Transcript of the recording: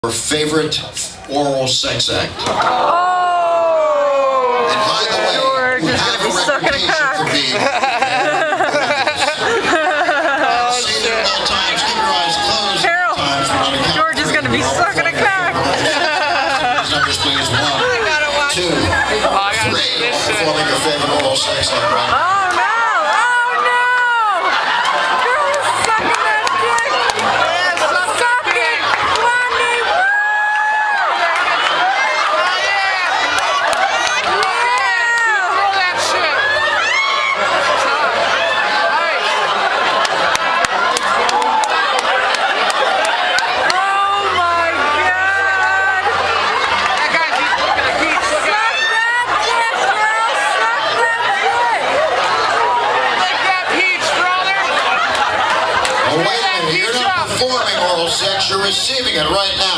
Your favorite oral sex act. Oh! And by the way, George you is have gonna be a sucking a reputation cock. for being say that at all times, keep your eyes closed. Carol, Times we're on a count George is of gonna be three. sucking a cock. These numbers, please. 1, 2, 3. Performing your favorite oral sex act right now. Oh no! Oh no! Girl is sucking that dick! Suck it! Blondie! Woo! Oh my God! Suck that dick, girl! Suck that dick! Oh, wait a minute. You're not performing oral sex. You're receiving it right now.